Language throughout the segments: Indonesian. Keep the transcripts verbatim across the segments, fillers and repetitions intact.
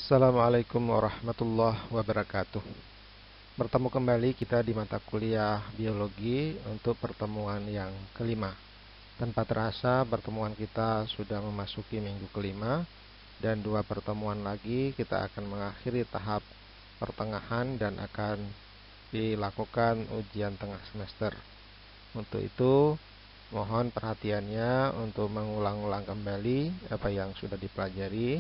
Assalamualaikum warahmatullahi wabarakatuh. Bertemu kembali kita di mata kuliah biologi untuk pertemuan yang kelima. Tanpa terasa pertemuan kita sudah memasuki minggu kelima, dan dua pertemuan lagi kita akan mengakhiri tahap pertengahan dan akan dilakukan ujian tengah semester. Untuk itu mohon perhatiannya untuk mengulang-ulang kembali apa yang sudah dipelajari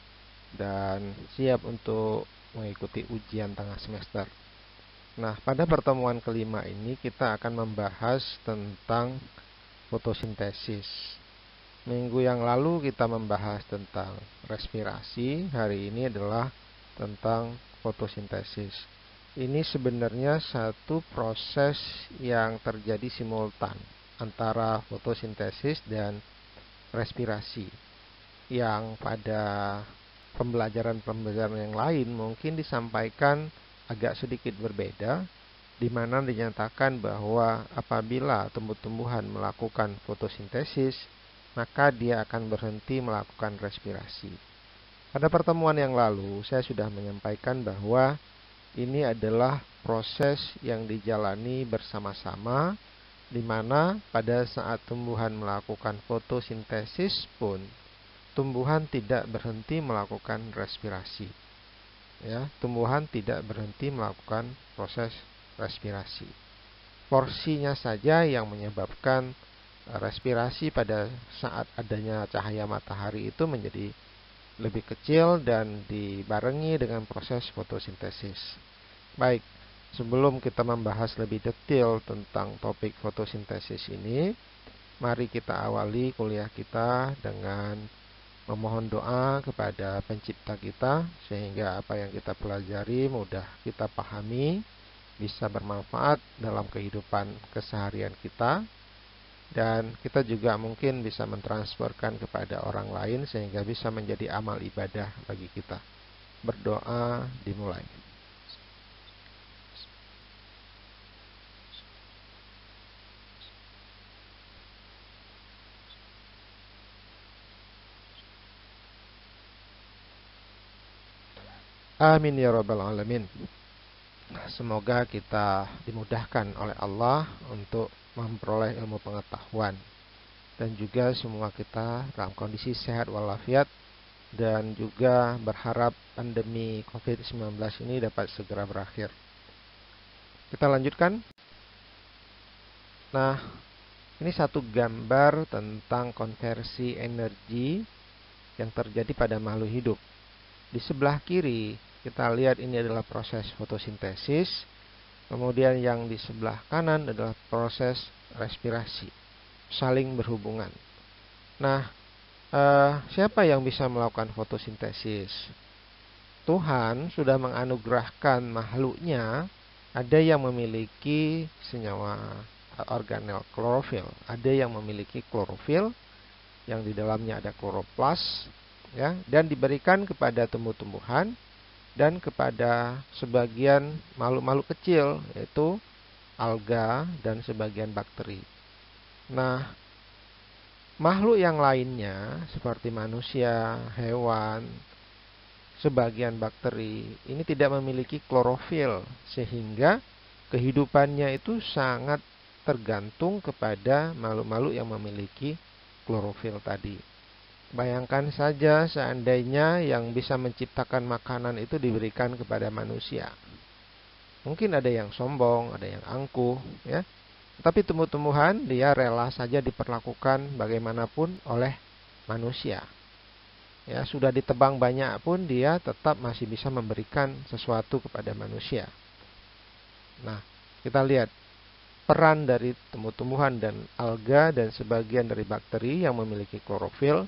dan siap untuk mengikuti ujian tengah semester. Nah, pada pertemuan kelima ini kita akan membahas tentang fotosintesis. Minggu yang lalu kita membahas tentang respirasi, hari ini adalah tentang fotosintesis. Ini sebenarnya satu proses yang terjadi simultan antara fotosintesis dan respirasi, yang pada pembelajaran-pembelajaran yang lain mungkin disampaikan agak sedikit berbeda, di mana dinyatakan bahwa apabila tumbuh-tumbuhan melakukan fotosintesis, maka dia akan berhenti melakukan respirasi. Pada pertemuan yang lalu saya sudah menyampaikan bahwa ini adalah proses yang dijalani bersama-sama, di mana pada saat tumbuhan melakukan fotosintesis pun tumbuhan tidak berhenti melakukan respirasi. Ya, tumbuhan tidak berhenti melakukan proses respirasi. Porsinya saja yang menyebabkan respirasi pada saat adanya cahaya matahari itu menjadi lebih kecil dan dibarengi dengan proses fotosintesis. Baik, sebelum kita membahas lebih detail tentang topik fotosintesis ini, mari kita awali kuliah kita dengan memohon doa kepada pencipta kita, sehingga apa yang kita pelajari mudah kita pahami, bisa bermanfaat dalam kehidupan keseharian kita, dan kita juga mungkin bisa mentransferkan kepada orang lain sehingga bisa menjadi amal ibadah bagi kita. Berdoa dimulai. Amin ya rabbal alamin. Semoga kita dimudahkan oleh Allah untuk memperoleh ilmu pengetahuan, dan juga semua kita dalam kondisi sehat walafiat, dan juga berharap pandemi covid sembilan belas ini dapat segera berakhir. Kita lanjutkan. Nah, ini satu gambar tentang konversi energi yang terjadi pada makhluk hidup. Di sebelah kiri kita lihat ini adalah proses fotosintesis. Kemudian yang di sebelah kanan adalah proses respirasi, saling berhubungan. Nah, eh, siapa yang bisa melakukan fotosintesis? Tuhan sudah menganugerahkan makhluknya. Ada yang memiliki senyawa organel klorofil, ada yang memiliki klorofil yang di dalamnya ada kloroplas, ya, dan diberikan kepada tumbuh-tumbuhan dan kepada sebagian makhluk-makhluk kecil, yaitu alga dan sebagian bakteri. Nah, makhluk yang lainnya seperti manusia, hewan, sebagian bakteri ini tidak memiliki klorofil, sehingga kehidupannya itu sangat tergantung kepada makhluk-makhluk yang memiliki klorofil tadi. Bayangkan saja seandainya yang bisa menciptakan makanan itu diberikan kepada manusia. Mungkin ada yang sombong, ada yang angkuh, ya. Tapi tumbuh-tumbuhan dia rela saja diperlakukan bagaimanapun oleh manusia. Ya, sudah ditebang banyak pun dia tetap masih bisa memberikan sesuatu kepada manusia. Nah, kita lihat peran dari tumbuh-tumbuhan dan alga dan sebagian dari bakteri yang memiliki klorofil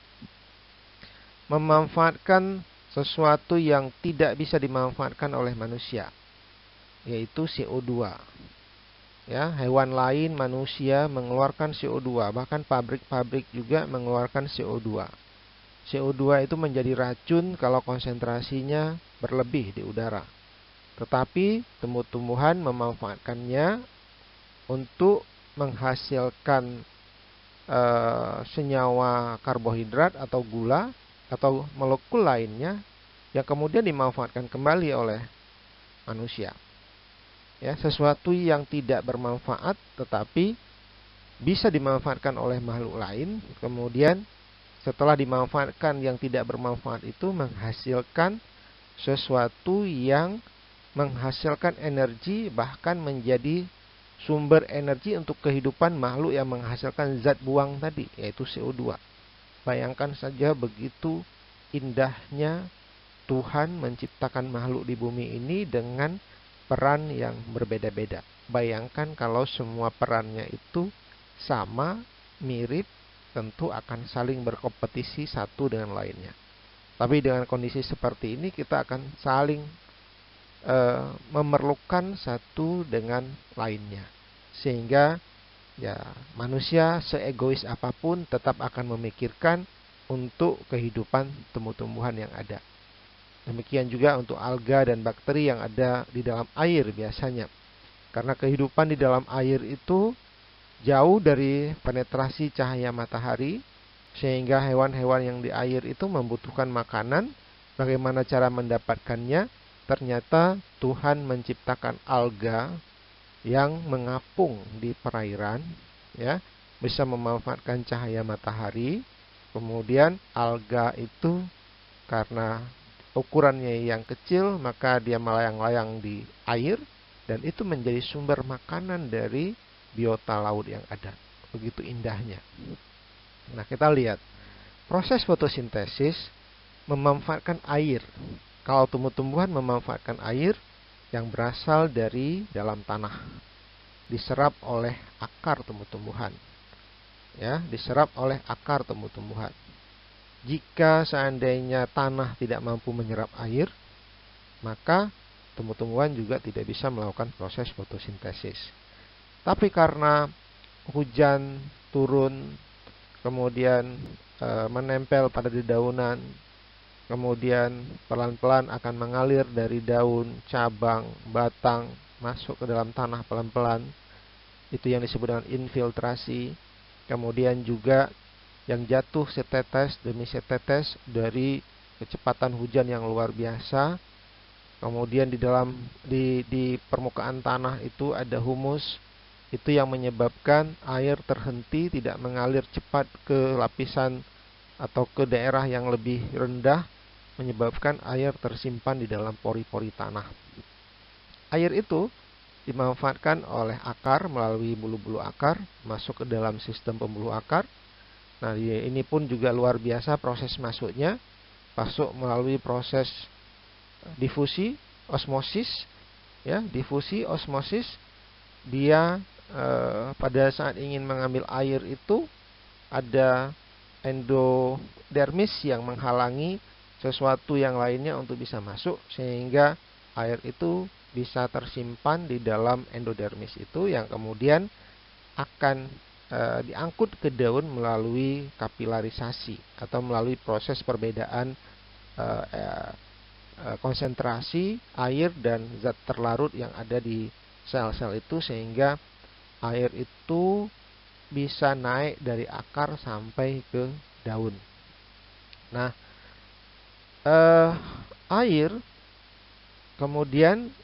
memanfaatkan sesuatu yang tidak bisa dimanfaatkan oleh manusia, yaitu C O dua. Ya, hewan lain, manusia mengeluarkan C O dua, bahkan pabrik-pabrik juga mengeluarkan C O dua. C O dua itu menjadi racun kalau konsentrasinya berlebih di udara. Tetapi tumbuh-tumbuhan memanfaatkannya untuk menghasilkan e, senyawa karbohidrat atau gula atau molekul lainnya yang kemudian dimanfaatkan kembali oleh manusia. Ya, sesuatu yang tidak bermanfaat tetapi bisa dimanfaatkan oleh makhluk lain, kemudian setelah dimanfaatkan yang tidak bermanfaat itu menghasilkan sesuatu yang menghasilkan energi, bahkan menjadi sumber energi untuk kehidupan makhluk yang menghasilkan zat buang tadi, yaitu C O dua. Bayangkan saja begitu indahnya Tuhan menciptakan makhluk di bumi ini dengan peran yang berbeda-beda. Bayangkan kalau semua perannya itu sama, mirip, tentu akan saling berkompetisi satu dengan lainnya. Tapi dengan kondisi seperti ini kita akan saling e, memerlukan satu dengan lainnya. Sehingga ya manusia seegois apapun tetap akan memikirkan untuk kehidupan tumbuh-tumbuhan yang ada. Demikian juga untuk alga dan bakteri yang ada di dalam air biasanya. Karena kehidupan di dalam air itu jauh dari penetrasi cahaya matahari, sehingga hewan-hewan yang di air itu membutuhkan makanan. Bagaimana cara mendapatkannya? Ternyata Tuhan menciptakan alga yang mengapung di perairan, ya, bisa memanfaatkan cahaya matahari. Kemudian alga itu karena ukurannya yang kecil, maka dia melayang-layang di air, dan itu menjadi sumber makanan dari biota laut yang ada. Begitu indahnya. Nah, kita lihat proses fotosintesis memanfaatkan air. Kalau tumbuh-tumbuhan memanfaatkan air yang berasal dari dalam tanah, diserap oleh akar tumbuh-tumbuhan, ya, diserap oleh akar tumbuh-tumbuhan. Jika seandainya tanah tidak mampu menyerap air, maka tumbuh-tumbuhan juga tidak bisa melakukan proses fotosintesis. Tapi karena hujan turun, kemudian e, menempel pada dedaunan, kemudian pelan-pelan akan mengalir dari daun, cabang, batang, masuk ke dalam tanah pelan-pelan. Itu yang disebut dengan infiltrasi. Kemudian juga yang jatuh setetes demi setetes dari kecepatan hujan yang luar biasa. Kemudian di dalam di, di permukaan tanah itu ada humus. Itu yang menyebabkan air terhenti, tidak mengalir cepat ke lapisan atau ke daerah yang lebih rendah, menyebabkan air tersimpan di dalam pori-pori tanah. Air itu dimanfaatkan oleh akar melalui bulu-bulu akar, masuk ke dalam sistem pembuluh akar. Nah, ini pun juga luar biasa proses masuknya, masuk melalui proses difusi, osmosis, ya, difusi, osmosis. Dia eh, pada saat ingin mengambil air itu ada endodermis yang menghalangi sesuatu yang lainnya untuk bisa masuk, sehingga air itu bisa tersimpan di dalam endodermis itu, yang kemudian akan e, diangkut ke daun melalui kapilarisasi atau melalui proses perbedaan e, e, konsentrasi air dan zat terlarut yang ada di sel-sel itu, sehingga air itu bisa naik dari akar sampai ke daun. Nah, e, air kemudian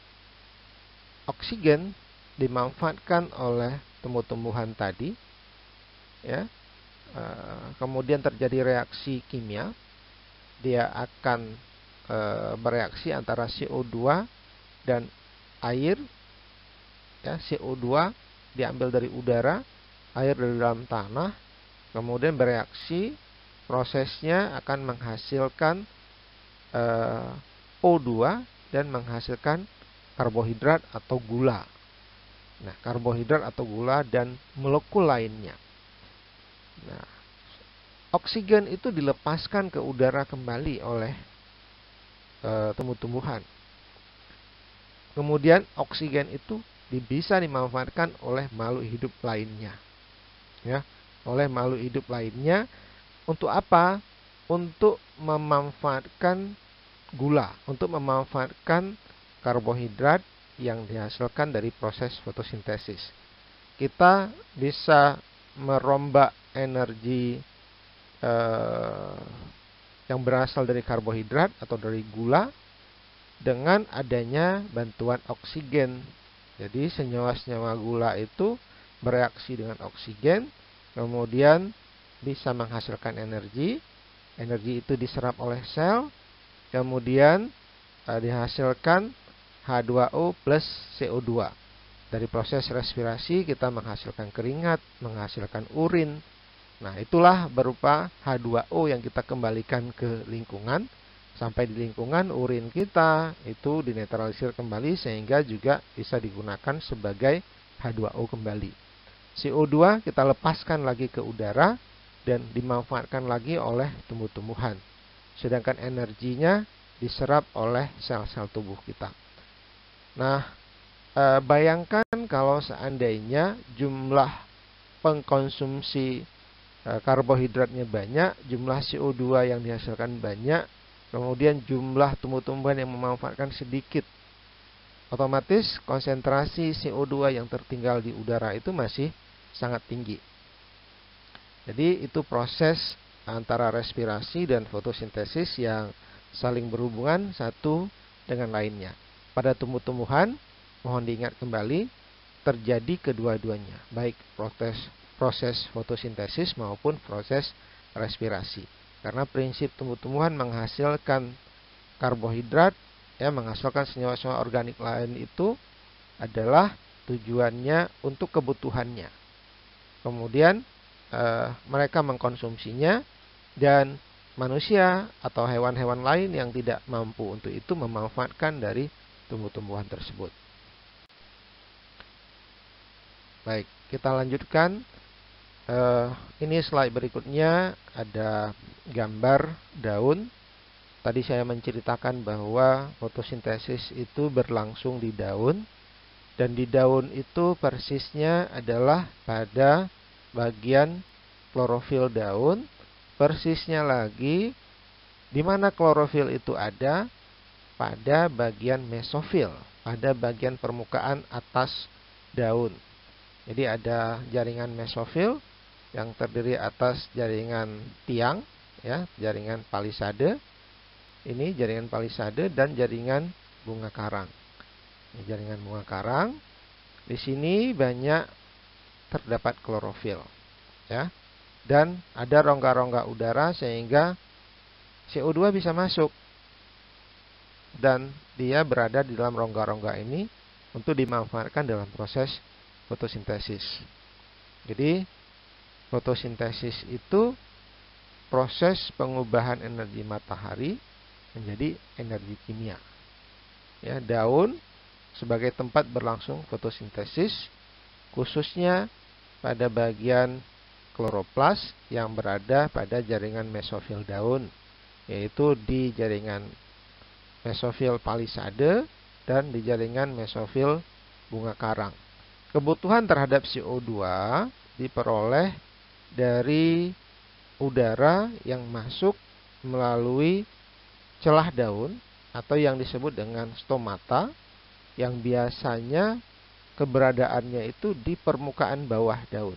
oksigen dimanfaatkan oleh tumbuh-tumbuhan tadi, ya. E, kemudian terjadi reaksi kimia. Dia akan e, bereaksi antara C O dua dan air. Ya, C O dua diambil dari udara, air dari dalam tanah, kemudian bereaksi. Prosesnya akan menghasilkan e, O dua dan menghasilkan karbohidrat atau gula. Nah, karbohidrat atau gula dan molekul lainnya. Nah, oksigen itu dilepaskan ke udara kembali oleh e, tumbuh-tumbuhan. Kemudian oksigen itu bisa dimanfaatkan oleh makhluk hidup lainnya. Ya, oleh makhluk hidup lainnya untuk apa? Untuk memanfaatkan gula, untuk memanfaatkan karbohidrat yang dihasilkan dari proses fotosintesis. Kita bisa merombak energi eh, yang berasal dari karbohidrat atau dari gula dengan adanya bantuan oksigen. Jadi senyawa-senyawa gula itu bereaksi dengan oksigen, kemudian bisa menghasilkan energi. Energi itu diserap oleh sel, kemudian eh, dihasilkan H dua O plus C O dua. Dari proses respirasi kita menghasilkan keringat, menghasilkan urin. Nah, itulah berupa H dua O yang kita kembalikan ke lingkungan. Sampai di lingkungan, urin kita itu dinetralisir kembali sehingga juga bisa digunakan sebagai H dua O kembali. C O dua kita lepaskan lagi ke udara dan dimanfaatkan lagi oleh tumbuh-tumbuhan. Sedangkan energinya diserap oleh sel-sel tubuh kita. Nah, eh, bayangkan kalau seandainya jumlah pengkonsumsi eh, karbohidratnya banyak, jumlah C O dua yang dihasilkan banyak, kemudian jumlah tumbuh-tumbuhan yang memanfaatkan sedikit. Otomatis konsentrasi C O dua yang tertinggal di udara itu masih sangat tinggi. Jadi itu proses antara respirasi dan fotosintesis yang saling berhubungan satu dengan lainnya. Pada tumbuh-tumbuhan, mohon diingat kembali, terjadi kedua-duanya, baik proses, proses fotosintesis maupun proses respirasi. Karena prinsip tumbuh-tumbuhan menghasilkan karbohidrat, ya, menghasilkan senyawa-senyawa organik lain itu adalah tujuannya untuk kebutuhannya. Kemudian eh, mereka mengkonsumsinya dan manusia atau hewan-hewan lain yang tidak mampu untuk itu memanfaatkan dari tumbuh-tumbuhan tersebut. Baik, kita lanjutkan. Uh, ini slide berikutnya ada gambar daun. Tadi saya menceritakan bahwa fotosintesis itu berlangsung di daun. Dan di daun itu persisnya adalah pada bagian klorofil daun. Persisnya lagi, di mana klorofil itu ada? Pada bagian mesofil, pada bagian permukaan atas daun. Jadi ada jaringan mesofil yang terdiri atas jaringan tiang, ya, jaringan palisade. Ini jaringan palisade dan jaringan bunga karang. Ini jaringan bunga karang. Di sini banyak terdapat klorofil, ya, dan ada rongga-rongga udara sehingga C O dua bisa masuk dan dia berada di dalam rongga-rongga ini untuk dimanfaatkan dalam proses fotosintesis. Jadi fotosintesis itu proses pengubahan energi matahari menjadi energi kimia. Ya, daun sebagai tempat berlangsung fotosintesis, khususnya pada bagian kloroplas yang berada pada jaringan mesofil daun, yaitu di jaringan mesofil palisade dan di jaringan mesofil bunga karang. Kebutuhan terhadap C O dua diperoleh dari udara yang masuk melalui celah daun atau yang disebut dengan stomata, yang biasanya keberadaannya itu di permukaan bawah daun.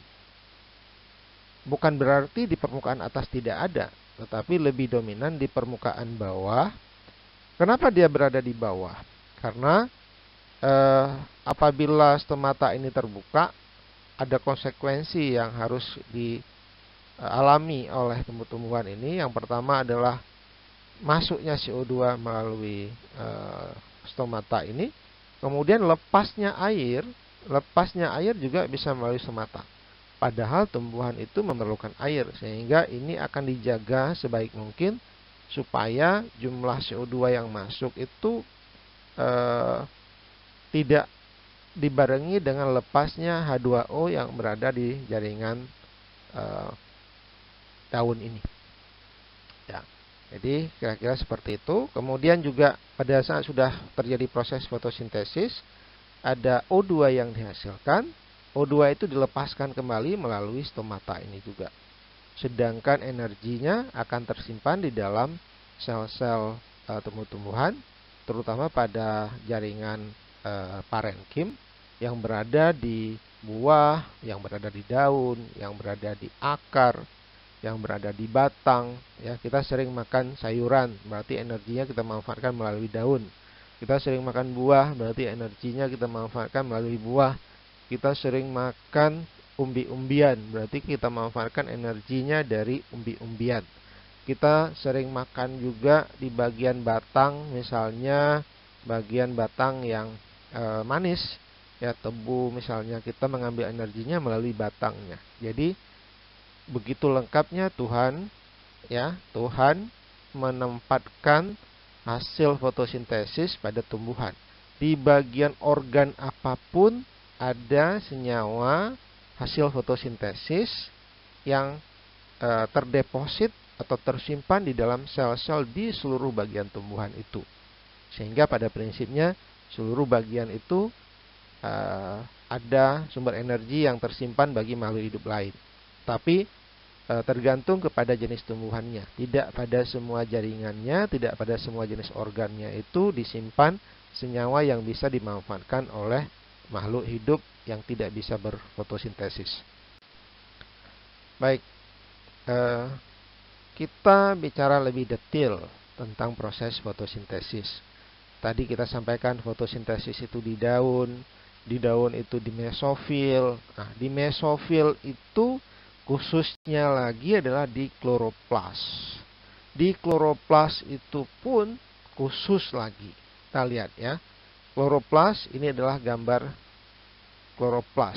Bukan berarti di permukaan atas tidak ada, tetapi lebih dominan di permukaan bawah. Kenapa dia berada di bawah? Karena eh, apabila stomata ini terbuka, ada konsekuensi yang harus dialami oleh tumbuh-tumbuhan ini. Yang pertama adalah masuknya C O dua melalui eh, stomata ini. Kemudian lepasnya air, lepasnya air juga bisa melalui stomata. Padahal tumbuhan itu memerlukan air, sehingga ini akan dijaga sebaik mungkin supaya jumlah C O dua yang masuk itu eh, tidak dibarengi dengan lepasnya H dua O yang berada di jaringan eh, daun ini. Ya, jadi kira-kira seperti itu. Kemudian juga pada saat sudah terjadi proses fotosintesis, ada O dua yang dihasilkan. O dua itu dilepaskan kembali melalui stomata ini juga. Sedangkan energinya akan tersimpan di dalam sel-sel e, tumbuh-tumbuhan, terutama pada jaringan e, parenkim yang berada di buah, yang berada di daun, yang berada di akar, yang berada di batang. Ya, kita sering makan sayuran, berarti energinya kita manfaatkan melalui daun. Kita sering makan buah, berarti energinya kita manfaatkan melalui buah. Kita sering makan umbi-umbian, berarti kita manfaatkan energinya dari umbi-umbian. Kita sering makan juga di bagian batang, misalnya bagian batang yang e, manis, ya tebu misalnya, kita mengambil energinya melalui batangnya. Jadi begitu lengkapnya Tuhan, ya Tuhan menempatkan hasil fotosintesis pada tumbuhan. Di bagian organ apapun ada senyawa hasil fotosintesis yang e, terdeposit atau tersimpan di dalam sel-sel di seluruh bagian tumbuhan itu. Sehingga pada prinsipnya seluruh bagian itu e, ada sumber energi yang tersimpan bagi makhluk hidup lain. Tapi e, tergantung kepada jenis tumbuhannya. Tidak pada semua jaringannya, tidak pada semua jenis organnya itu disimpan senyawa yang bisa dimanfaatkan oleh makhluk hidup yang tidak bisa berfotosintesis. Baik, eh, kita bicara lebih detail tentang proses fotosintesis. Tadi kita sampaikan fotosintesis itu di daun, di daun itu di mesofil. Nah, di mesofil itu khususnya lagi adalah di kloroplas. Di kloroplas itu pun khusus lagi. Kita lihat ya. Kloroplas ini adalah gambar kloroplas.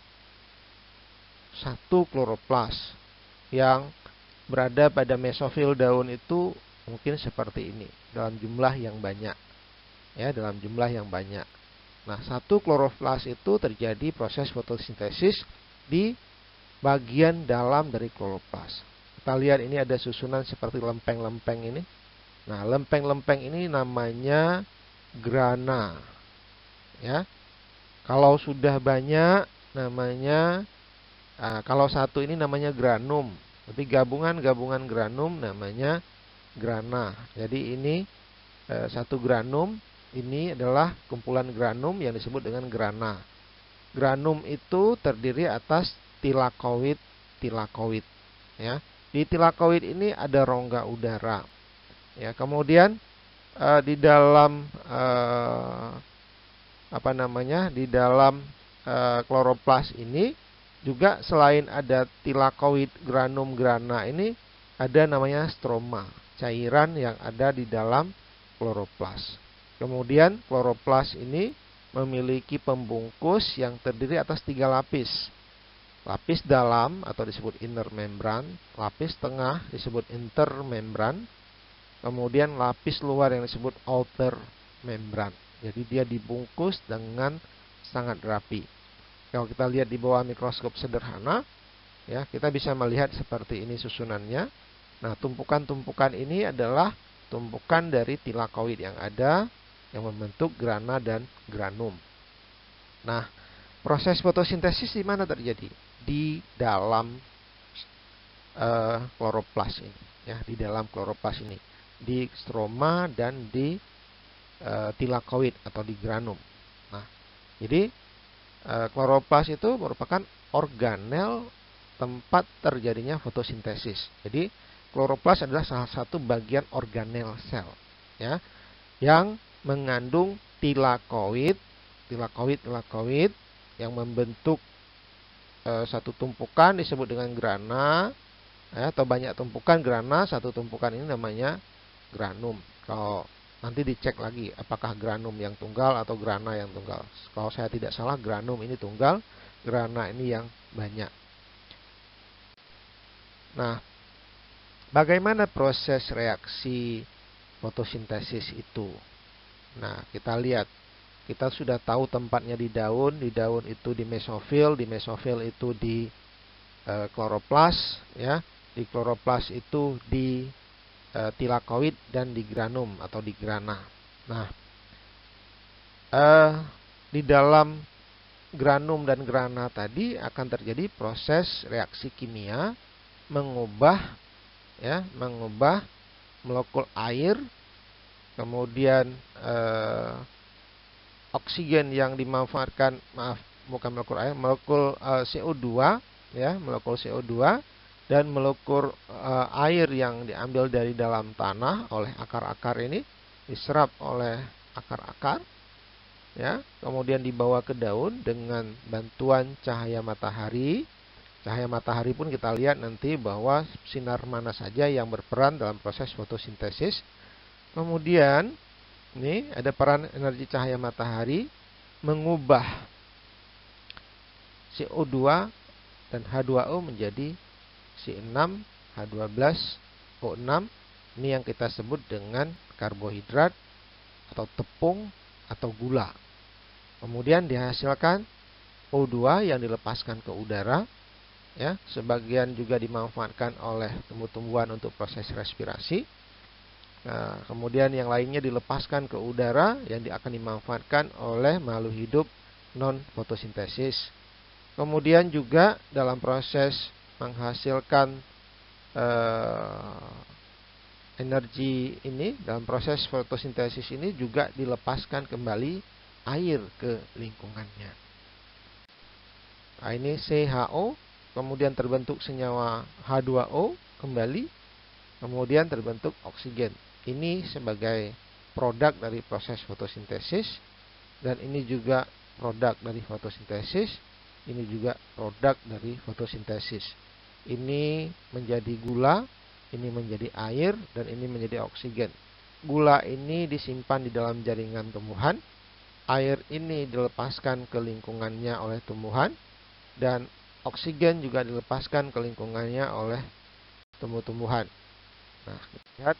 Satu kloroplas yang berada pada mesofil daun itu mungkin seperti ini, dalam jumlah yang banyak. Ya, dalam jumlah yang banyak. Nah, satu kloroplas itu terjadi proses fotosintesis di bagian dalam dari kloroplas. Kita lihat ini ada susunan seperti lempeng-lempeng ini. Nah, lempeng-lempeng ini namanya grana. Ya. Kalau sudah banyak namanya, nah, kalau satu ini namanya granum. Tapi gabungan-gabungan granum namanya grana. Jadi ini eh, satu granum, ini adalah kumpulan granum yang disebut dengan grana. Granum itu terdiri atas tilakoid, tilakoid. Ya. Di tilakoid ini ada rongga udara. Ya, kemudian eh, di dalam eh, apa namanya di dalam eh, kloroplas ini juga selain ada tilakoid, granum, grana ini ada namanya stroma, cairan yang ada di dalam kloroplas. Kemudian kloroplas ini memiliki pembungkus yang terdiri atas tiga lapis. Lapis dalam atau disebut inner membran, lapis tengah disebut intermembran, kemudian lapis luar yang disebut outer membran. Jadi dia dibungkus dengan sangat rapi. Kalau kita lihat di bawah mikroskop sederhana, ya kita bisa melihat seperti ini susunannya. Nah, tumpukan-tumpukan ini adalah tumpukan dari tilakoid yang ada yang membentuk grana dan granum. Nah, proses fotosintesis di mana terjadi? Di dalam uh, kloroplas ini, ya, di dalam kloroplas ini, di stroma dan di uh, tilakoid atau di granum. Nah, jadi uh, kloroplas itu merupakan organel tempat terjadinya fotosintesis. Jadi kloroplas adalah salah satu bagian organel sel, ya, yang mengandung tilakoid, tilakoid, tilakoid yang membentuk e, satu tumpukan disebut dengan grana, ya, atau banyak tumpukan grana, satu tumpukan ini namanya granum. Kalau nanti dicek lagi apakah granum yang tunggal atau grana yang tunggal. Kalau saya tidak salah granum ini tunggal, grana ini yang banyak. Nah, bagaimana proses reaksi fotosintesis itu? Nah, kita lihat. Kita sudah tahu tempatnya di daun. Di daun itu di mesofil. Di mesofil itu di e, kloroplas. Ya. Di kloroplas itu di e, tilakoid dan di granum atau di grana. Nah, e, di dalam granum dan grana tadi akan terjadi proses reaksi kimia mengubah, ya, mengubah molekul air, kemudian eh, oksigen yang dimanfaatkan, maaf, bukan molekul air, molekul eh, C O dua, ya, molekul C O dua dan molekul uh, air yang diambil dari dalam tanah oleh akar-akar ini diserap oleh akar-akar, ya, kemudian dibawa ke daun dengan bantuan cahaya matahari. Cahaya matahari pun kita lihat nanti bahwa sinar mana saja yang berperan dalam proses fotosintesis. Kemudian ini ada peran energi cahaya matahari mengubah C O dua dan H dua O menjadi C enam H dua belas O enam. Ini yang kita sebut dengan karbohidrat atau tepung atau gula. Kemudian dihasilkan O dua yang dilepaskan ke udara, ya, sebagian juga dimanfaatkan oleh tumbuh-tumbuhan untuk proses respirasi. Nah, kemudian yang lainnya dilepaskan ke udara yang akan dimanfaatkan oleh makhluk hidup non fotosintesis. Kemudian juga dalam proses menghasilkan eh, energi ini, dalam proses fotosintesis ini juga dilepaskan kembali air ke lingkungannya. Nah, ini C H O, kemudian terbentuk senyawa H dua O kembali, kemudian terbentuk oksigen. Ini sebagai produk dari proses fotosintesis, dan ini juga produk dari fotosintesis, ini juga produk dari fotosintesis. Ini menjadi gula, ini menjadi air, dan ini menjadi oksigen. Gula ini disimpan di dalam jaringan tumbuhan, air ini dilepaskan ke lingkungannya oleh tumbuhan, dan oksigen juga dilepaskan ke lingkungannya oleh tumbuh-tumbuhan. Nah, lihat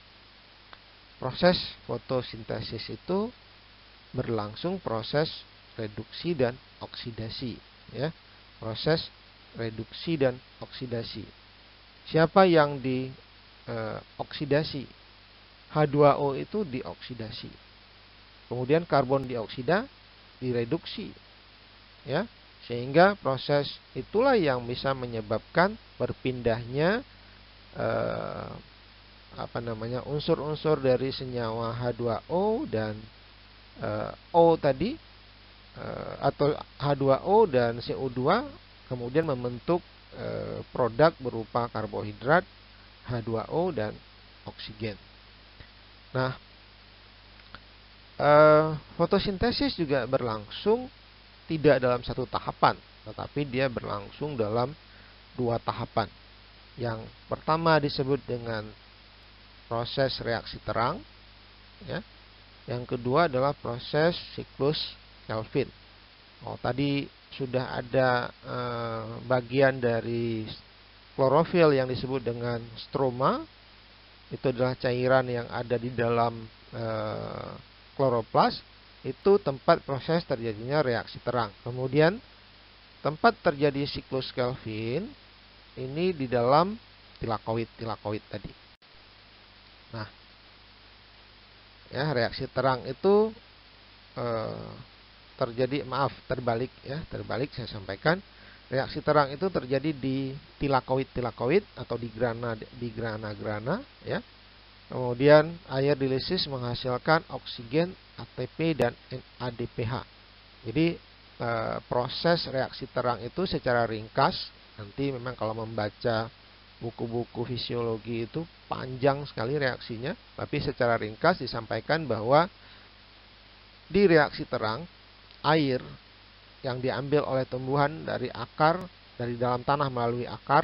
proses fotosintesis itu berlangsung proses reduksi dan oksidasi, ya. Proses reduksi dan oksidasi. Siapa yang dioksidasi? H dua O itu dioksidasi. Kemudian karbon dioksida direduksi, ya. Sehingga proses itulah yang bisa menyebabkan berpindahnya eh, apa namanya unsur-unsur dari senyawa H dua O dan eh, O tadi eh, atau H dua O dan C O dua, kemudian membentuk eh, produk berupa karbohidrat, H dua O dan oksigen. Nah, eh, fotosintesis juga berlangsung tidak dalam satu tahapan, tetapi dia berlangsung dalam dua tahapan. Yang pertama disebut dengan proses reaksi terang, ya. Yang kedua adalah proses siklus Kelvin. Oh, tadi sudah ada eh, bagian dari klorofil yang disebut dengan stroma. Itu adalah cairan yang ada di dalam eh, kloroplas. Itu tempat proses terjadinya reaksi terang. Kemudian tempat terjadi siklus Kelvin ini di dalam tilakoid-tilakoid tadi. Nah, ya, reaksi terang itu eh, terjadi, maaf, terbalik, ya, terbalik saya sampaikan. Reaksi terang itu terjadi di tilakoid-tilakoid atau di grana di grana-grana, ya. Kemudian air dilisis menghasilkan oksigen, A T P dan N A D P H. Jadi e, proses reaksi terang itu secara ringkas, nanti memang kalau membaca buku-buku fisiologi itu panjang sekali reaksinya, tapi secara ringkas disampaikan bahwa di reaksi terang air yang diambil oleh tumbuhan dari akar, dari dalam tanah melalui akar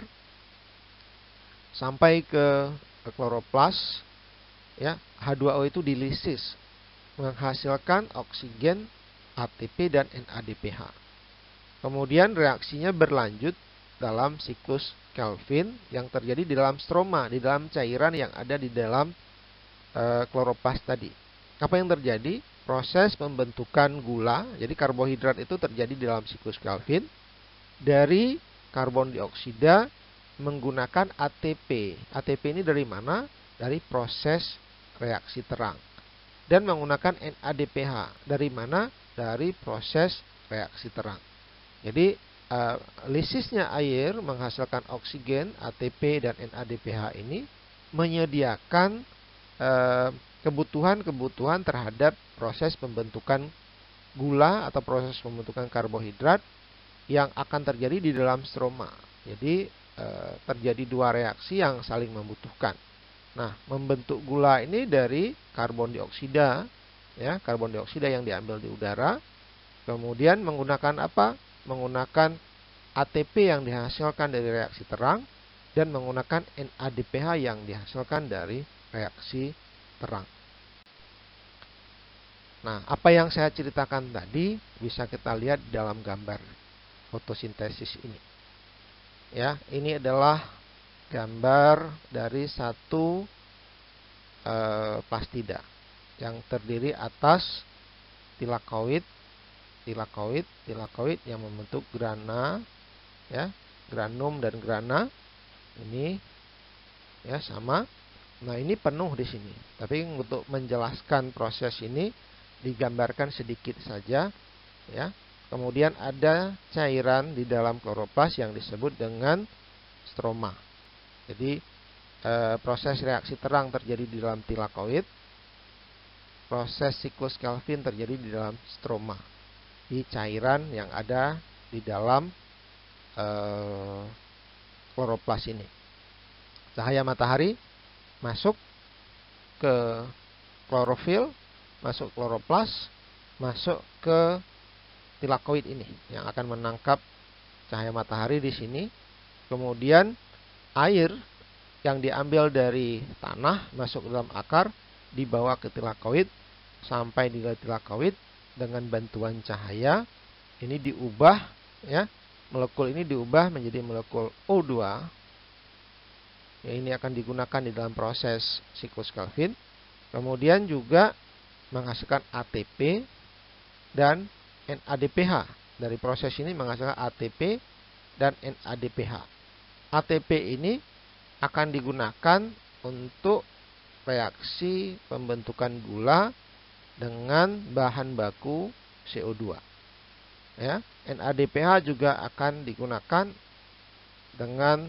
sampai ke, ke kloroplas, ya, H dua O itu dilisis menghasilkan oksigen, A T P dan N A D P H. Kemudian reaksinya berlanjut dalam siklus Kelvin yang terjadi di dalam stroma, di dalam cairan yang ada di dalam e, kloroplas tadi. Apa yang terjadi? Proses pembentukan gula, jadi karbohidrat itu terjadi di dalam siklus Kelvin dari karbon dioksida menggunakan A T P. A T P ini dari mana? Dari proses reaksi terang. Dan menggunakan N A D P H. Dari mana? Dari proses reaksi terang. Jadi uh, lisisnya air menghasilkan oksigen, A T P dan N A D P H ini menyediakan kebutuhan-kebutuhan uh, terhadap proses pembentukan gula atau proses pembentukan karbohidrat yang akan terjadi di dalam stroma. Jadi e, terjadi dua reaksi yang saling membutuhkan. Nah, membentuk gula ini dari karbon dioksida, ya, karbon dioksida yang diambil di udara, kemudian menggunakan apa? Menggunakan A T P yang dihasilkan dari reaksi terang dan menggunakan N A D P H yang dihasilkan dari reaksi terang. Nah, apa yang saya ceritakan tadi bisa kita lihat dalam gambar fotosintesis ini. Ya, ini adalah gambar dari satu e, plastida yang terdiri atas tilakoid, tilakoid, tilakoid yang membentuk grana, ya, granum dan grana. Ini ya sama. Nah, ini penuh di sini. Tapi untuk menjelaskan proses ini digambarkan sedikit saja, ya. Kemudian ada cairan di dalam kloroplas yang disebut dengan stroma. Jadi e, proses reaksi terang terjadi di dalam tilakoid, proses siklus Kelvin terjadi di dalam stroma, di cairan yang ada di dalam e, kloroplas ini. Cahaya matahari masuk ke klorofil, masuk kloroplas, masuk ke tilakoid ini yang akan menangkap cahaya matahari di sini. Kemudian air yang diambil dari tanah masuk ke dalam akar, dibawa ke tilakoid, sampai di tilakoid dengan bantuan cahaya ini diubah, ya, molekul ini diubah menjadi molekul O dua. Ya, ini akan digunakan di dalam proses siklus Kelvin. Kemudian juga menghasilkan A T P dan N A D P H. Dari proses ini menghasilkan A T P dan N A D P H. A T P ini akan digunakan untuk reaksi pembentukan gula dengan bahan baku C O dua. Ya, N A D P H juga akan digunakan dengan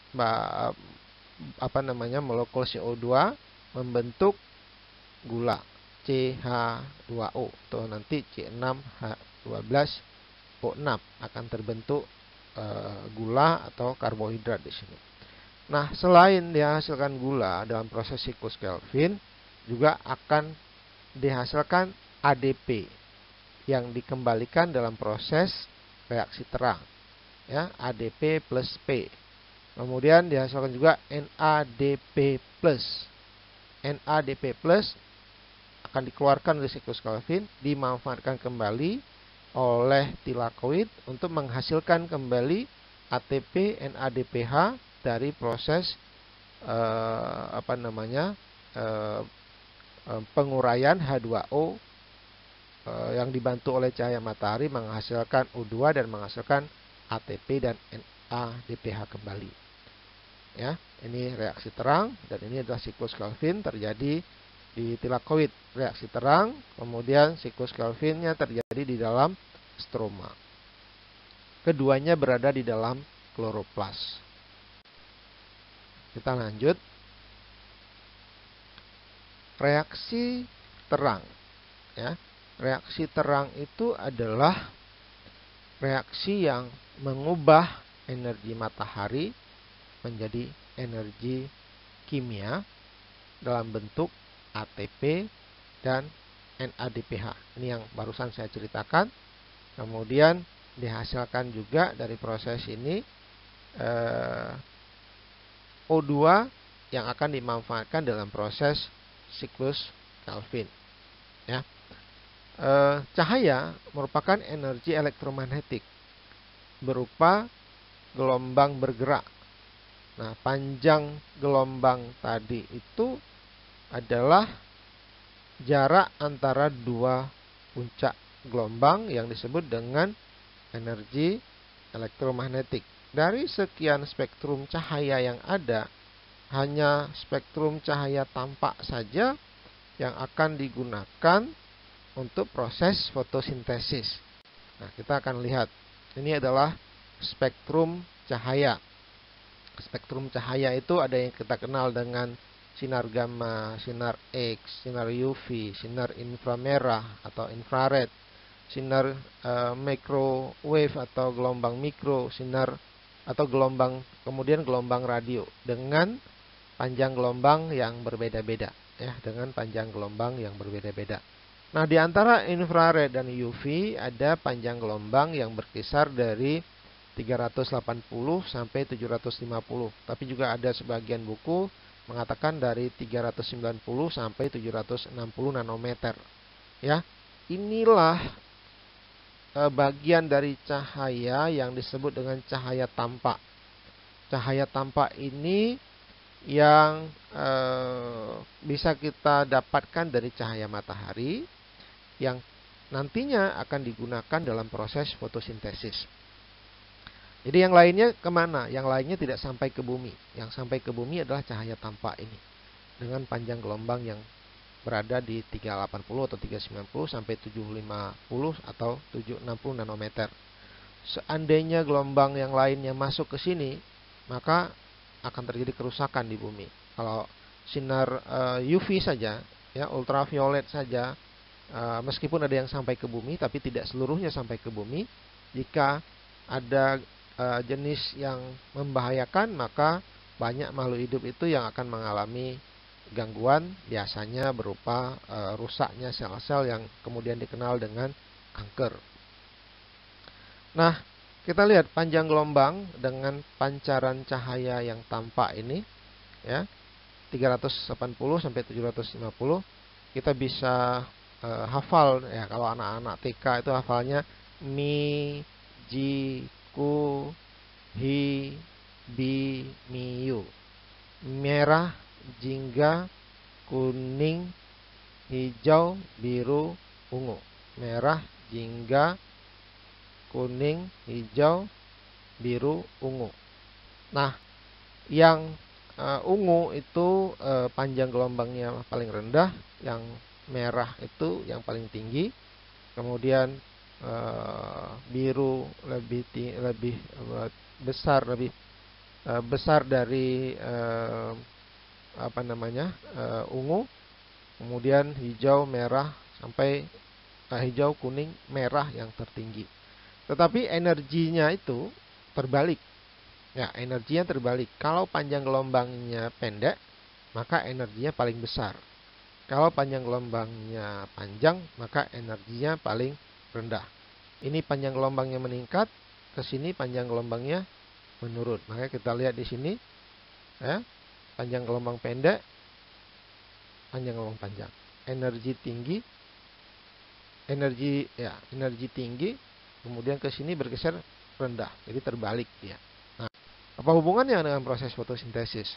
apa namanya molekul C O dua membentuk gula C H dua O atau nanti C enam H dua belas O enam akan terbentuk e, gula atau karbohidrat di sini. Nah, selain dihasilkan gula dalam proses siklus Kelvin, juga akan dihasilkan A D P yang dikembalikan dalam proses reaksi terang, ya, A D P plus P. Kemudian dihasilkan juga N A D P plus. N A D P plus akan dikeluarkan dari siklus Kelvin, dimanfaatkan kembali oleh tilakoid untuk menghasilkan kembali A T P N A D P H dari proses eh, apa namanya eh, penguraian H dua O eh, yang dibantu oleh cahaya matahari menghasilkan O dua dan menghasilkan A T P dan N A D P H kembali. Ya, ini reaksi terang dan ini adalah siklus Kelvin terjadi di tilakoid, reaksi terang, kemudian siklus Kelvinnya terjadi di dalam stroma. Keduanya berada di dalam kloroplas. Kita lanjut. Reaksi terang, ya. Reaksi terang itu adalah reaksi yang mengubah energi matahari menjadi energi kimia dalam bentuk A T P dan N A D P H. Ini yang barusan saya ceritakan. Kemudian dihasilkan juga dari proses ini eh, O dua yang akan dimanfaatkan dalam proses siklus Kelvin. Ya. Eh, cahaya merupakan energi elektromagnetik berupa gelombang bergerak. Nah, panjang gelombang tadi itu adalah jarak antara dua puncak gelombang yang disebut dengan energi elektromagnetik. Dari sekian spektrum cahaya yang ada, hanya spektrum cahaya tampak saja yang akan digunakan untuk proses fotosintesis. Nah, kita akan lihat. Ini adalah spektrum cahaya. Spektrum cahaya itu ada yang kita kenal dengan sinar gamma, sinar X, sinar U V, sinar inframerah atau infrared, sinar uh, microwave atau gelombang mikro, sinar atau gelombang, kemudian gelombang radio dengan panjang gelombang yang berbeda-beda, ya, dengan panjang gelombang yang berbeda-beda. Nah, di antara infrared dan U V ada panjang gelombang yang berkisar dari tiga ratus delapan puluh sampai tujuh ratus lima puluh. Tapi juga ada sebagian buku mengatakan dari tiga ratus sembilan puluh sampai tujuh ratus enam puluh nanometer. Ya, inilah e, bagian dari cahaya yang disebut dengan cahaya tampak. Cahaya tampak ini yang e, bisa kita dapatkan dari cahaya matahari yang nantinya akan digunakan dalam proses fotosintesis. Jadi yang lainnya kemana? Yang lainnya tidak sampai ke bumi. Yang sampai ke bumi adalah cahaya tampak ini dengan panjang gelombang yang berada di tiga ratus delapan puluh atau tiga ratus sembilan puluh sampai tujuh ratus lima puluh atau tujuh ratus enam puluh nanometer. Seandainya gelombang yang lainnya masuk ke sini, maka akan terjadi kerusakan di bumi. Kalau sinar uh, U V saja, ya, ultraviolet saja, uh, meskipun ada yang sampai ke bumi, tapi tidak seluruhnya sampai ke bumi. Jika ada uh, jenis yang membahayakan, maka banyak makhluk hidup itu yang akan mengalami gangguan, biasanya berupa uh, rusaknya sel-sel yang kemudian dikenal dengan kanker. Nah, kita lihat panjang gelombang dengan pancaran cahaya yang tampak ini, ya, tiga ratus delapan puluh sampai tujuh ratus lima puluh. Kita bisa uh, hafal, ya, kalau anak-anak T K itu hafalnya mi, ji, ku, hi, bi, miu. Merah, jingga, kuning, hijau, biru, ungu. Merah, jingga, kuning, hijau, biru, ungu. Nah, yang uh, ungu itu uh, panjang gelombangnya paling rendah, yang merah itu yang paling tinggi, kemudian uh, biru lebih tinggi, lebih uh, besar, lebih uh, besar dari uh, apa namanya uh, ungu, kemudian hijau, merah, sampai uh, hijau, kuning, merah yang tertinggi. Tetapi energinya itu terbalik. Ya, energinya terbalik. Kalau panjang gelombangnya pendek, maka energinya paling besar. Kalau panjang gelombangnya panjang, maka energinya paling rendah. Ini panjang gelombangnya meningkat, ke sini panjang gelombangnya menurun. Maka kita lihat di sini, ya, panjang gelombang pendek, panjang gelombang panjang. Energi tinggi, energi ya, energi tinggi. Kemudian ke sini bergeser rendah, jadi terbalik dia. Nah, apa hubungannya dengan proses fotosintesis?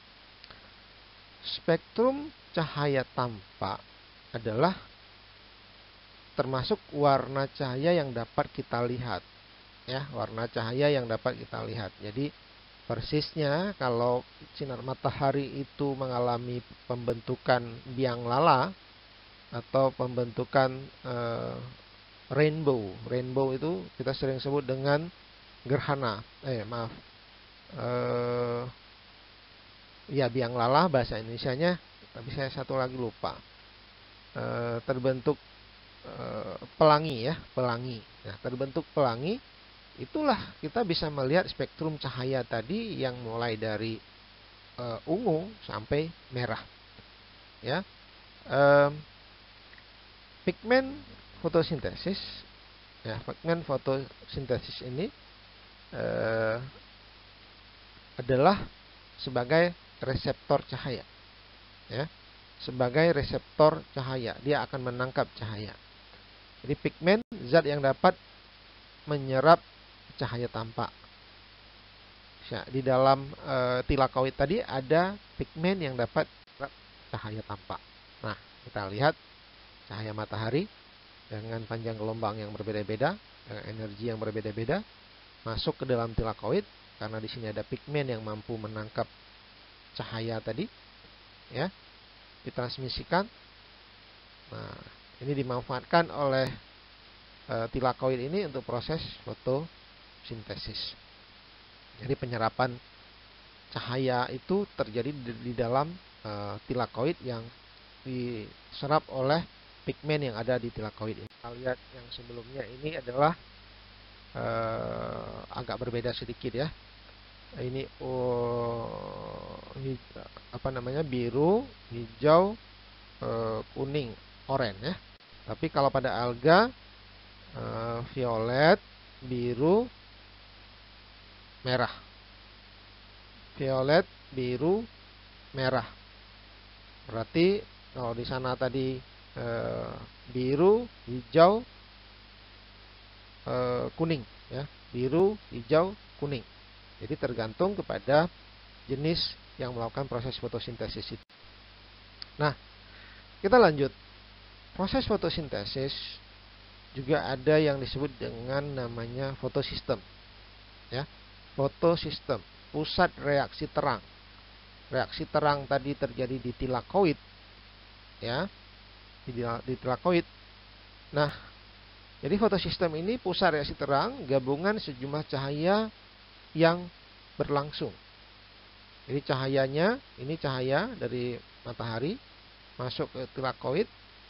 Spektrum cahaya tampak adalah termasuk warna cahaya yang dapat kita lihat, ya, warna cahaya yang dapat kita lihat. Jadi persisnya kalau sinar matahari itu mengalami pembentukan biang lala atau pembentukan eh, rainbow. Rainbow itu kita sering sebut dengan gerhana. Eh, maaf. Eh, ya, biang lala bahasa Indonesianya, tapi saya satu lagi lupa. Eh, terbentuk eh, pelangi, ya, pelangi. Nah, terbentuk pelangi, itulah kita bisa melihat spektrum cahaya tadi yang mulai dari eh, ungu sampai merah. Ya. Eh, pigmen fotosintesis, ya, pigmen fotosintesis ini eh, adalah sebagai reseptor cahaya, ya, sebagai reseptor cahaya, dia akan menangkap cahaya. Jadi pigmen zat yang dapat menyerap cahaya tampak. Ya, di dalam e, tilakoid tadi ada pigmen yang dapat menyerap cahaya tampak. Nah, kita lihat cahaya matahari dengan panjang gelombang yang berbeda-beda, dengan energi yang berbeda-beda, masuk ke dalam tilakoid karena di sini ada pigmen yang mampu menangkap cahaya tadi, ya, ditransmisikan. Nah, ini dimanfaatkan oleh e, tilakoid ini untuk proses fotosintesis. Jadi penyerapan cahaya itu terjadi di, di dalam e, tilakoid yang diserap oleh pigmen yang ada di tilakoid ini. Kita lihat yang sebelumnya ini adalah eh, agak berbeda sedikit ya. Ini oh, apa namanya, biru, hijau, eh, kuning, oranye ya. Tapi kalau pada alga eh, violet, biru, merah. Violet, biru, merah. Berarti kalau di sana tadi eh, biru, hijau, eh, kuning ya. Biru, hijau, kuning. Jadi tergantung kepada jenis yang melakukan proses fotosintesis itu. Nah, kita lanjut. Proses fotosintesis juga ada yang disebut dengan namanya fotosistem. Ya, fotosistem, pusat reaksi terang. Reaksi terang tadi terjadi di tilakoid, ya, di, di tilakoid. Nah, jadi fotosistem ini pusat reaksi terang gabungan sejumlah cahaya yang berlangsung. Jadi cahayanya, ini cahaya dari matahari masuk ke tilakoid,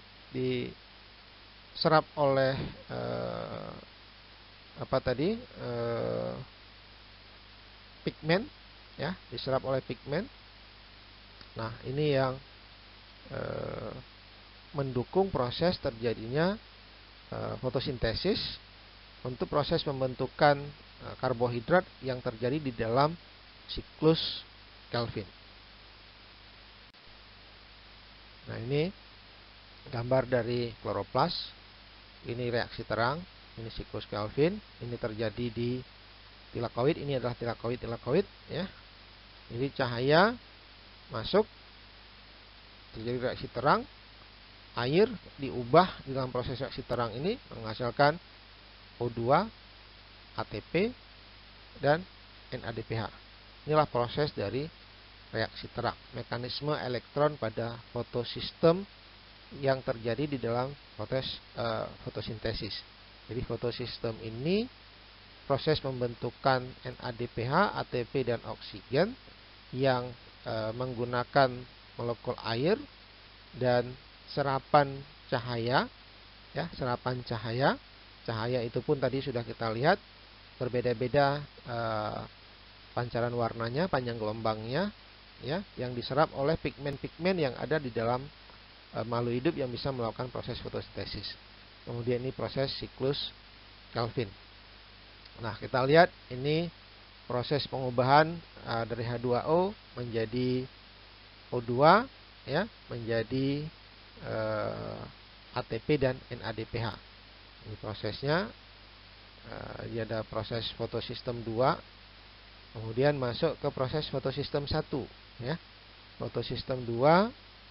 diserap oleh eh, apa tadi eh, pigmen, ya, diserap oleh pigmen. Nah, ini yang eh, mendukung proses terjadinya eh, fotosintesis untuk proses pembentukan eh, karbohidrat yang terjadi di dalam siklus Kelvin. Nah, ini gambar dari kloroplas. Ini reaksi terang, ini siklus Kelvin, ini terjadi di tilakoid, ini adalah tilakoid tilakoid ya. Jadi cahaya masuk, terjadi reaksi terang, air diubah di dalam proses reaksi terang ini menghasilkan O dua, A T P, dan N A D P H. Inilah proses dari reaksi terang, mekanisme elektron pada fotosistem yang terjadi di dalam proses uh, fotosintesis. Jadi fotosistem ini proses pembentukan N A D P H, A T P, dan oksigen yang uh, menggunakan molekul air dan serapan cahaya, ya, serapan cahaya. Cahaya itu pun tadi sudah kita lihat berbeda-beda uh, pancaran warnanya, panjang gelombangnya, ya, yang diserap oleh pigmen-pigmen yang ada di dalam e, makhluk hidup yang bisa melakukan proses fotosintesis. Kemudian ini proses siklus Kelvin. Nah, kita lihat ini proses pengubahan e, dari H dua O menjadi O dua, ya, menjadi e, A T P dan N A D P H. Ini prosesnya. E, dia ada proses fotosistem dua. Kemudian masuk ke proses fotosistem satu, ya. Fotosistem dua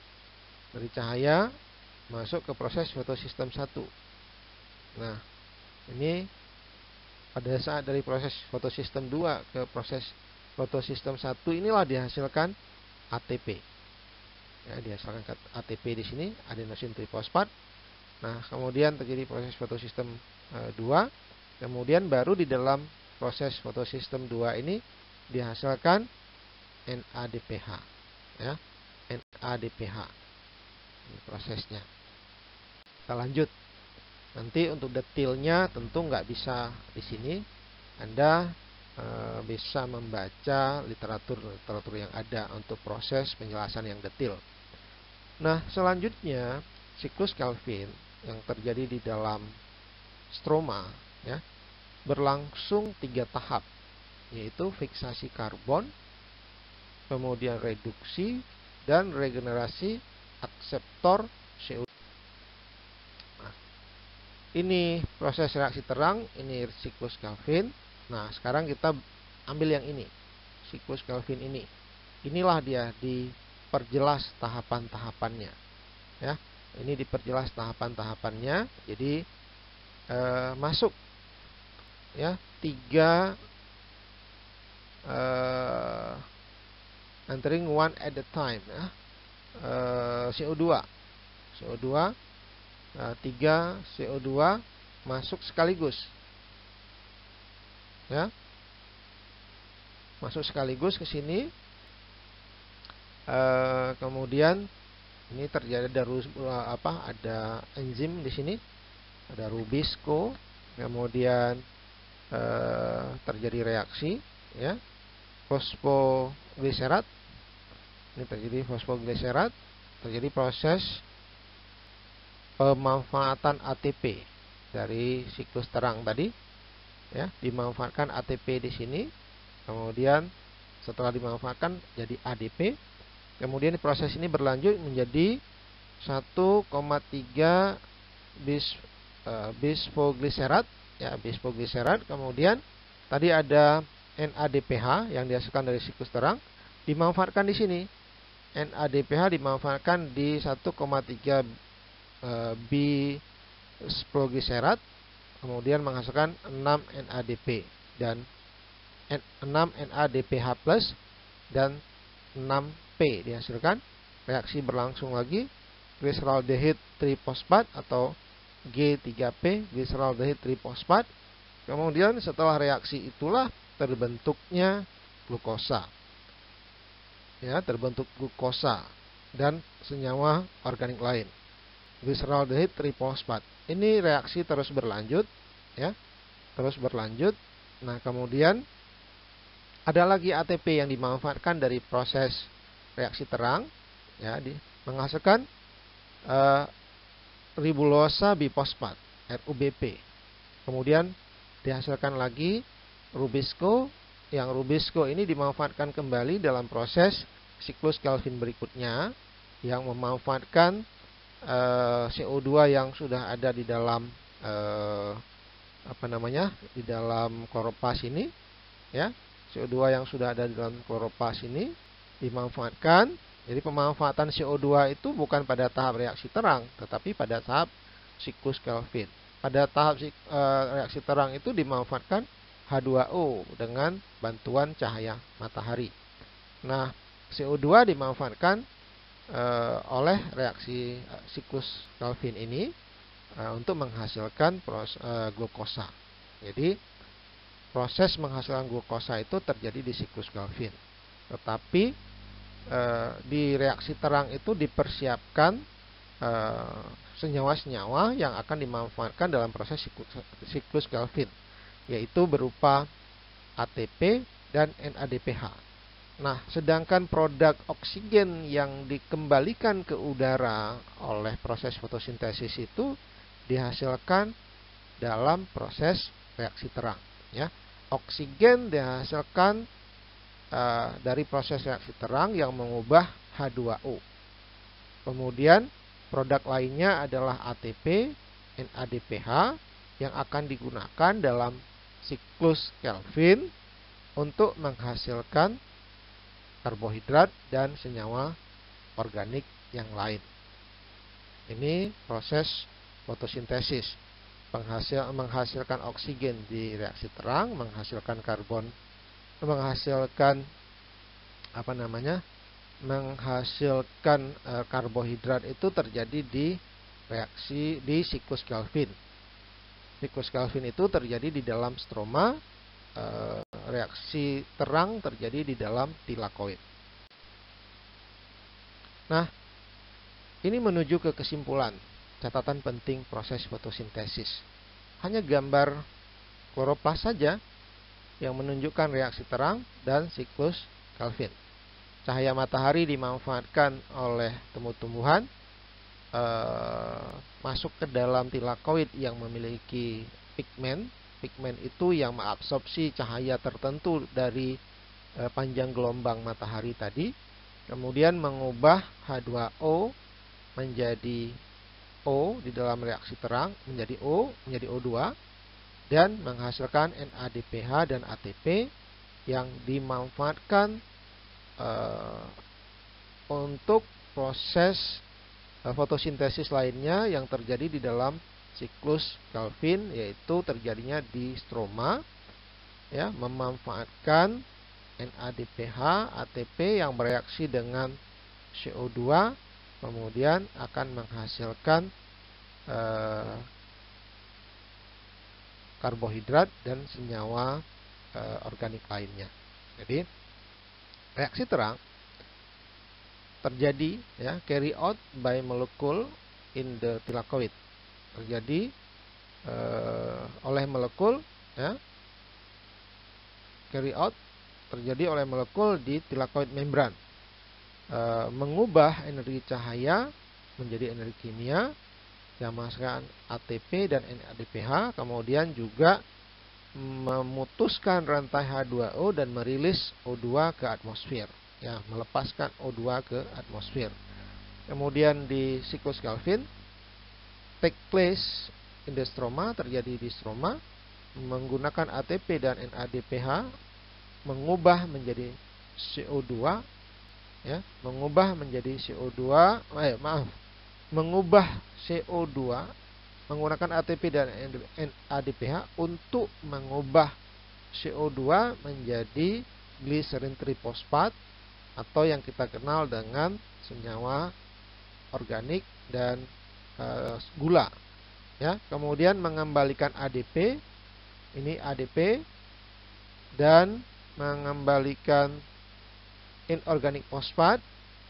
dari cahaya masuk ke proses fotosistem satu. Nah, ini pada saat dari proses fotosistem dua ke proses fotosistem satu inilah dihasilkan A T P. Ya, dihasilkan A T P di sini, adenosin trifosfat. Nah, kemudian terjadi proses fotosistem dua, kemudian baru di dalam proses fotosistem dua ini dihasilkan N A D P H, ya, N A D P H. Ini prosesnya. Kita lanjut. Nanti untuk detailnya tentu nggak bisa di sini. Anda e, bisa membaca literatur-literatur yang ada untuk proses penjelasan yang detail. Nah, selanjutnya siklus Kelvin yang terjadi di dalam stroma, ya, berlangsung tiga tahap, yaitu fiksasi karbon, kemudian reduksi, dan regenerasi akseptor C O dua. Nah, ini proses reaksi terang, ini siklus Kelvin. Nah, sekarang kita ambil yang ini, siklus Kelvin ini. Inilah dia diperjelas tahapan-tahapannya, ya. Ini diperjelas tahapan-tahapannya. Jadi eh, masuk, ya, tiga uh, entering one at a time, ya. uh, C O dua C O dua uh, tiga C O dua masuk sekaligus, ya, masuk sekaligus ke sini. uh, kemudian ini terjadi ada apa ada enzim di sini, ada Rubisco, kemudian eh, terjadi reaksi, ya, fosfogliserat. Ini terjadi fosfogliserat, terjadi proses pemanfaatan A T P dari siklus terang tadi, ya, dimanfaatkan A T P di sini, kemudian setelah dimanfaatkan jadi A D P, kemudian proses ini berlanjut menjadi satu koma tiga bis uh, bisfogliserat, ya, bisfogliserat. Kemudian tadi ada N A D P H yang dihasilkan dari siklus terang, dimanfaatkan di sini. N A D P H dimanfaatkan di satu koma tiga uh, bisfogliserat, kemudian menghasilkan enam N A D P dan enam N A D P H plus dan enam P dihasilkan. Reaksi berlangsung lagi, glyceraldehyde trifosfat atau G tiga P, glyceraldehyde trifosfat. Kemudian setelah reaksi itulah terbentuknya glukosa. Ya, terbentuk glukosa dan senyawa organik lain. Glyceraldehyde trifosfat. Ini reaksi terus berlanjut, ya. Terus berlanjut. Nah, kemudian ada lagi A T P yang dimanfaatkan dari proses reaksi terang, ya, di, menghasilkan uh, ribulosa bifosfat, R U B P. Kemudian dihasilkan lagi rubisco, yang rubisco ini dimanfaatkan kembali dalam proses siklus Calvin berikutnya, yang memanfaatkan uh, C O dua yang sudah ada di dalam uh, apa namanya di dalam kloroplast ini, ya, C O dua yang sudah ada di dalam kloroplast ini dimanfaatkan. Jadi pemanfaatan C O dua itu bukan pada tahap reaksi terang, tetapi pada tahap siklus Calvin. Pada tahap e, reaksi terang itu dimanfaatkan H dua O dengan bantuan cahaya matahari. Nah, C O dua dimanfaatkan e, oleh reaksi e, siklus Calvin ini e, untuk menghasilkan proses, e, glukosa. Jadi proses menghasilkan glukosa itu terjadi di siklus Calvin. Tetapi e, di reaksi terang itu dipersiapkan e, senyawa-senyawa yang akan dimanfaatkan dalam proses siklus, siklus Calvin, yaitu berupa A T P dan N A D P H. Nah, sedangkan produk oksigen yang dikembalikan ke udara oleh proses fotosintesis itu dihasilkan dalam proses reaksi terang, ya. Oksigen dihasilkan uh, dari proses reaksi terang yang mengubah H dua O. Kemudian produk lainnya adalah A T P, N A D P H yang akan digunakan dalam siklus Calvin untuk menghasilkan karbohidrat dan senyawa organik yang lain. Ini proses fotosintesis. Penghasil, menghasilkan oksigen di reaksi terang, menghasilkan karbon, menghasilkan apa namanya, menghasilkan e, karbohidrat itu terjadi di reaksi di siklus Calvin. Siklus Calvin itu terjadi di dalam stroma, e, reaksi terang terjadi di dalam tilakoid. Nah, ini menuju ke kesimpulan. Catatan penting proses fotosintesis. Hanya gambar kloroplast saja yang menunjukkan reaksi terang dan siklus Calvin. Cahaya matahari dimanfaatkan oleh tumbuh-tumbuhan e, masuk ke dalam tilakoid yang memiliki pigmen. Pigmen itu yang mengabsorpsi cahaya tertentu dari e, panjang gelombang matahari tadi, kemudian mengubah H dua O menjadi O di dalam reaksi terang, menjadi O, menjadi O dua, dan menghasilkan N A D P H dan A T P yang dimanfaatkan uh, untuk proses uh, fotosintesis lainnya yang terjadi di dalam siklus Calvin, yaitu terjadinya di stroma, ya, memanfaatkan N A D P H, A T P yang bereaksi dengan C O dua, kemudian akan menghasilkan eh, karbohidrat dan senyawa eh, organik lainnya. Jadi reaksi terang terjadi, ya, carry out by molecule in the thylakoid, terjadi eh, oleh molekul, ya, carry out terjadi oleh molekul di thylakoid membran, e, mengubah energi cahaya menjadi energi kimia yang menghasilkan A T P dan N A D P H, kemudian juga memutuskan rantai H dua O dan merilis O dua ke atmosfer, ya, melepaskan O dua ke atmosfer. Kemudian di siklus Calvin take place in the stroma, terjadi di stroma, menggunakan A T P dan N A D P H, mengubah menjadi C O dua, ya, mengubah menjadi C O dua, eh, maaf, mengubah C O dua menggunakan A T P dan N A D P H untuk mengubah C O dua menjadi glycerin trifosfat atau yang kita kenal dengan senyawa organik dan e, gula, ya. Kemudian mengembalikan A D P, ini A D P, dan mengembalikan inorganic fosfat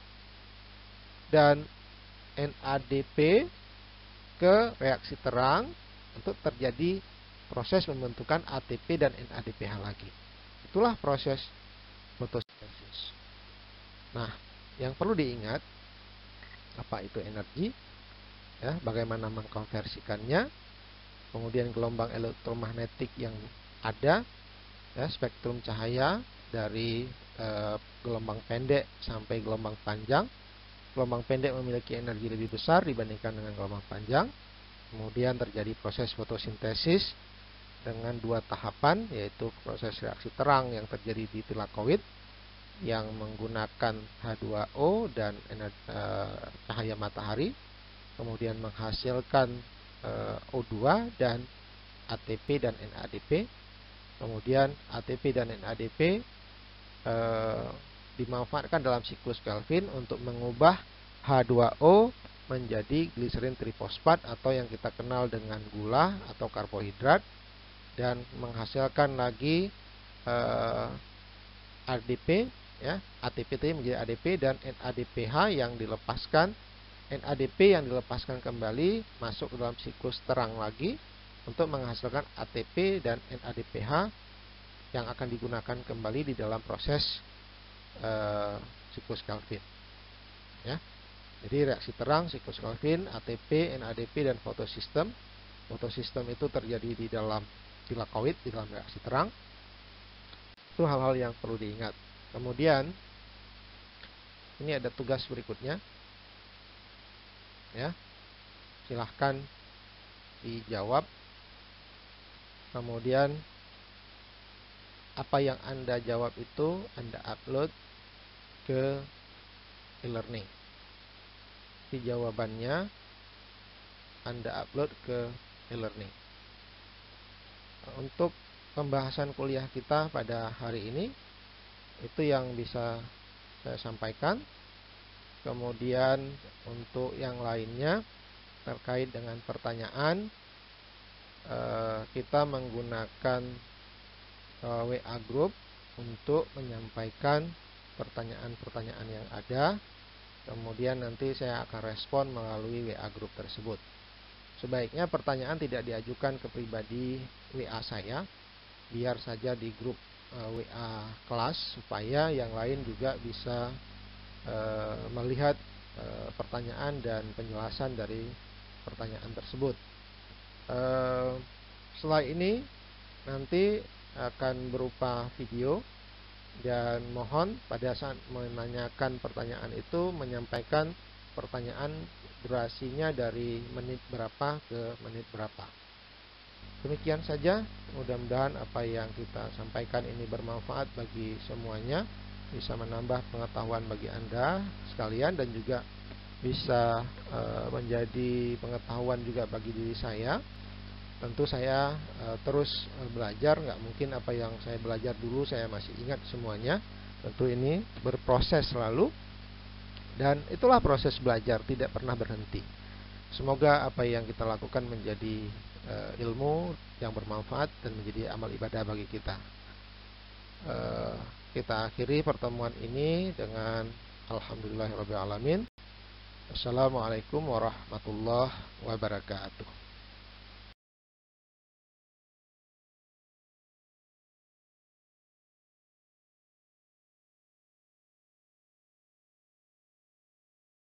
dan N A D P ke reaksi terang untuk terjadi proses pembentukan A T P dan N A D P H lagi. Itulah proses fotosintesis. Nah, yang perlu diingat, apa itu energi, ya, bagaimana mengkonversikannya, kemudian gelombang elektromagnetik yang ada, ya, spektrum cahaya dari e, gelombang pendek sampai gelombang panjang. Gelombang pendek memiliki energi lebih besar dibandingkan dengan gelombang panjang. Kemudian terjadi proses fotosintesis dengan dua tahapan, yaitu proses reaksi terang yang terjadi di thylakoid yang menggunakan H dua O dan uh, cahaya matahari, kemudian menghasilkan uh, O dua dan A T P dan N A D P. Kemudian A T P dan N A D P uh, dimanfaatkan dalam siklus Calvin untuk mengubah H dua O menjadi glycerin trifosfat atau yang kita kenal dengan gula atau karbohidrat, dan menghasilkan lagi eh, A D P, ya, A T P tadi menjadi A D P dan N A D P H yang dilepaskan, N A D P yang dilepaskan kembali masuk ke dalam siklus terang lagi untuk menghasilkan A T P dan N A D P H yang akan digunakan kembali di dalam proses Uh, siklus Calvin, ya. Jadi reaksi terang, siklus Calvin, A T P, N A D P, dan fotosistem. Fotosistem itu terjadi di dalam thylakoid, di dalam reaksi terang. Itu hal-hal yang perlu diingat. Kemudian ini ada tugas berikutnya, ya. Silahkan dijawab. Kemudian apa yang Anda jawab itu Anda upload ke e-learning. Di jawabannya Anda upload ke e-learning. Untuk pembahasan kuliah kita pada hari ini, itu yang bisa saya sampaikan. Kemudian untuk yang lainnya terkait dengan pertanyaan, kita menggunakan W A group untuk menyampaikan pertanyaan-pertanyaan yang ada. Kemudian nanti saya akan respon melalui W A group tersebut. Sebaiknya pertanyaan tidak diajukan ke pribadi W A saya, biar saja di grup e, W A kelas, supaya yang lain juga bisa e, melihat e, pertanyaan dan penjelasan dari pertanyaan tersebut. E, setelah ini nanti akan berupa video, dan mohon pada saat menanyakan pertanyaan itu menyampaikan pertanyaan durasinya dari menit berapa ke menit berapa. Demikian saja, mudah-mudahan apa yang kita sampaikan ini bermanfaat bagi semuanya, bisa menambah pengetahuan bagi Anda sekalian, dan juga bisa e, menjadi pengetahuan juga bagi diri saya. Tentu saya e, terus e, belajar, nggak mungkin apa yang saya belajar dulu saya masih ingat semuanya. Tentu ini berproses selalu, dan itulah proses belajar, tidak pernah berhenti. Semoga apa yang kita lakukan menjadi e, ilmu yang bermanfaat dan menjadi amal ibadah bagi kita. E, kita akhiri pertemuan ini dengan alhamdulillahirabbil alamin. Assalamualaikum warahmatullahi wabarakatuh.